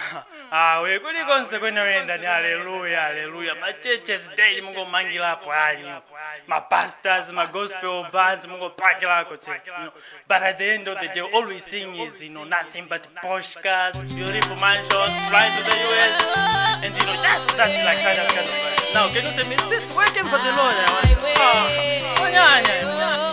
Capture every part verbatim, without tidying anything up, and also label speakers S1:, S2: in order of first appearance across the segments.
S1: Ah, we kuli konse kwenoyenda ni hallelujah, hallelujah. My churches daily mungo mangila hapo anyu. My pastors, my gospel bands mungo pakila ko check. You know. But at the end of the day, all we sing is, you know, nothing but Porsche cars, beautiful mansions, flying to the U S, and you know, just that like kind of kind of vibe. Now, can you tell me, is this working for the Lord? I want. Oh, oh yeah, yeah.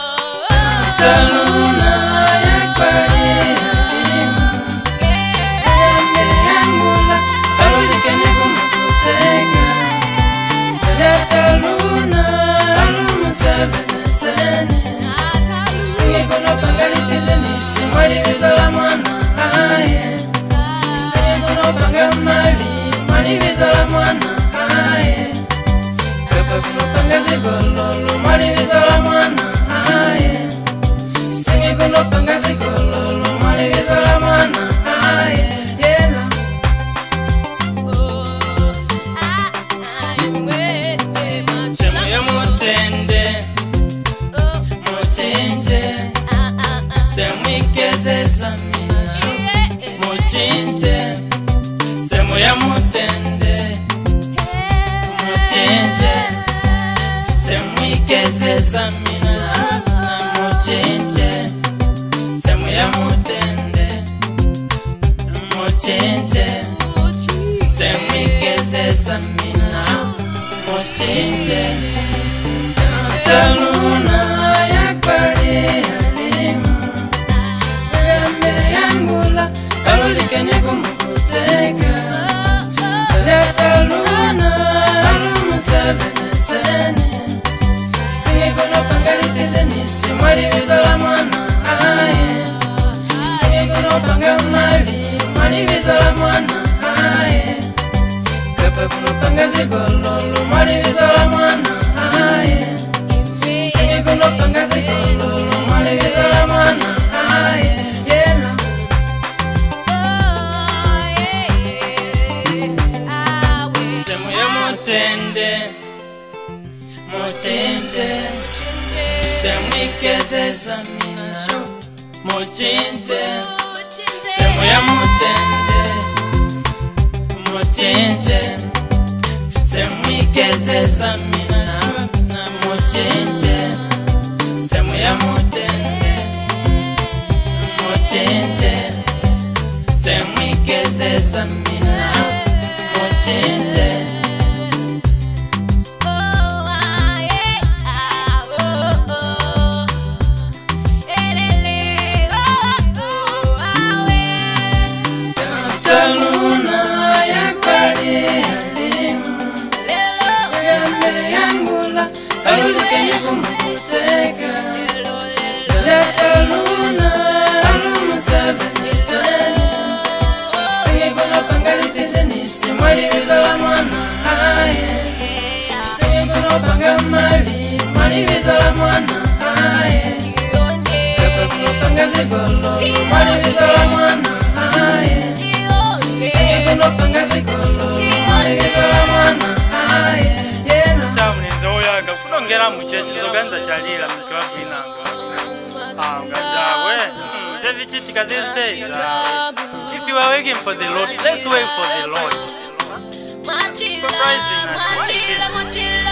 S2: Mochinje, semu ya mutende. Mochinje, semu ikezeza mina shuna. Mochinje, semu ya mutende. Mochinje, semu ikezeza mina shuna. Mochinje, taluna ya kwali. Kenya kumukuteka Leta luna Alumu seven sene Singe kono pangali piseni Simwali vizala mwana aye Singe kono panga mali Mwali vizala mwana aye Kapa kono panga zigololo Mwali vizala mwana aye Singe kono panga zigololo Mwali vizala mwana aye Mutende, mochinje, semu ikezeza mina shu. Mochinje, semu ya mutende. Mochinje, semu ikezeza mina shu. Mochinje, semu ya mutende. Mochinje, semu ikezeza mina shu. Mochinje. Simwali vizala mwana aye Singe kuno panga mali Mwali vizala mwana aye Kapa kuno panga zigololo Mwali vizala mwana aye Singe kuno panga zigololo Mwali vizala mwana aye
S1: Chamuni zoya kufuna ngera muchechi zoganza chalila mklabu inango Ah, ngajawe David Chitika these days If you are waiting for the Lord, let's wait for the Lord. Surprising us. What is this?